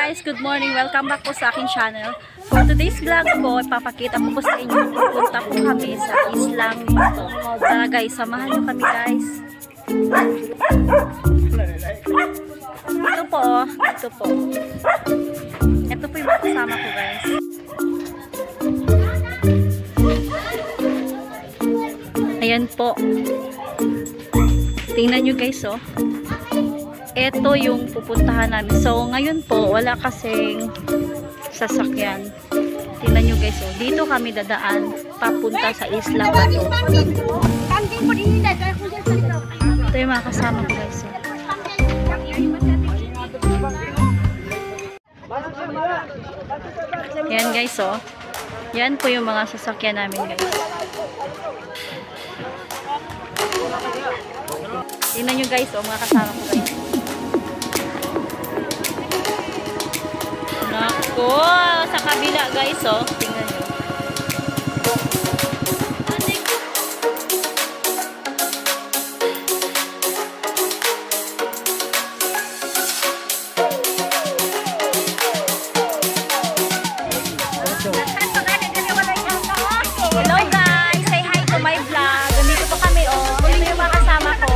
guys, good morning. Welcome back po sa aking channel. For today's vlog po, ipapakita ko po sa inyo. Pupunta po kami sa Islam dito. Tara guys, samahan nyo kami guys. Ito po, ito po. Ito po yung kasama ko guys. Ayan po. Tingnan nyo guys oh. Ito yung pupuntahan namin. So, ngayon po, wala kasing sasakyan. Tingnan nyo guys, oh. Dito kami dadaan papunta sa Isla Bato. Ito yung mga kasama ko guys, oh. Yan guys, oh. Yan po yung mga sasakyan namin guys. Tingnan nyo guys, oh, mga kasama ko guys. Nako, sa kabila guys, oh. Tingnan nyo. Hello guys, say hi to my vlog. Dito po kami, oh. Ito yung mga kasama ko.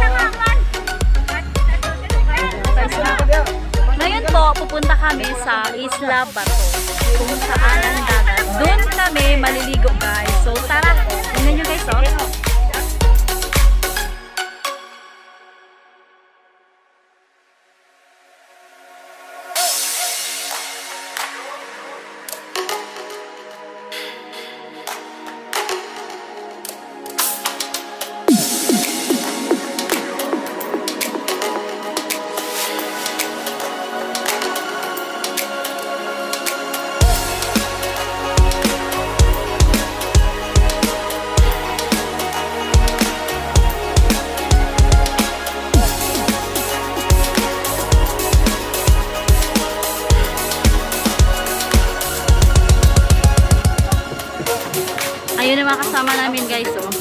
Ngayon po, pupunta kami sa Isla Bato. Kung saan ang dagat. Doon kami maliligo guys. So tara, tingnan nyo guys oh. Ayun yung mga kasama namin guys, oh.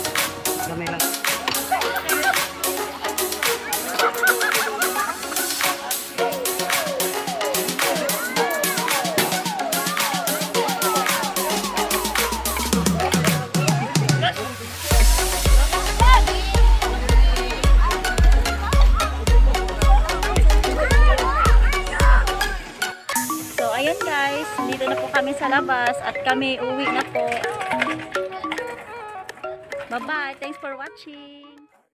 So, ayun guys, dito na po kami sa labas at kami uwi na po. Bye-bye. Thanks for watching.